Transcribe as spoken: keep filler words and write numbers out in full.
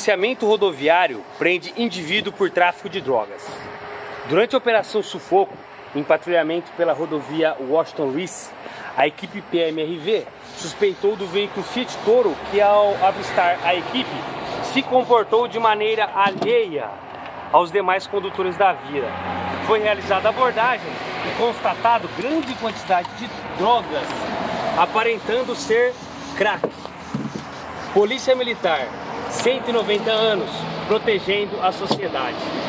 Policiamento rodoviário prende indivíduo por tráfico de drogas. Durante a Operação Sufoco, em patrulhamento pela rodovia Washington Luiz, a equipe P M R V suspeitou do veículo Fiat Toro que, ao avistar a equipe, se comportou de maneira alheia aos demais condutores da via. Foi realizada a abordagem e constatado grande quantidade de drogas, aparentando ser crack. Polícia Militar, cento e noventa anos, protegendo a sociedade.